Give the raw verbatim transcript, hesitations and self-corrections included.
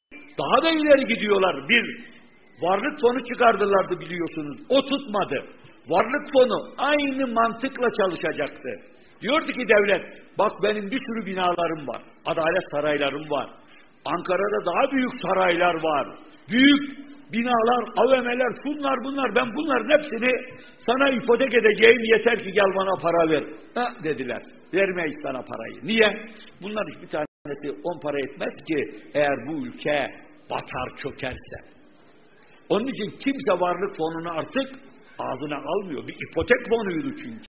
daha da ileri gidiyorlar. Bir varlık fonu çıkardılardı biliyorsunuz. O tutmadı. Varlık fonu aynı mantıkla çalışacaktı. Diyordu ki devlet, bak benim bir sürü binalarım var. Adalet saraylarım var. Ankara'da daha büyük saraylar var. Büyük binalar, A V M'ler, şunlar bunlar. Ben bunların hepsini sana ipotek edeceğim. Yeter ki gel bana para ver. Ha dediler. Vermeyiz sana parayı. Niye? Bunlar hiçbir tanesi on para etmez ki eğer bu ülke batar çökerse. Onun için kimse varlık fonunu artık ağzına almıyor. Bir ipotek fonuydu çünkü.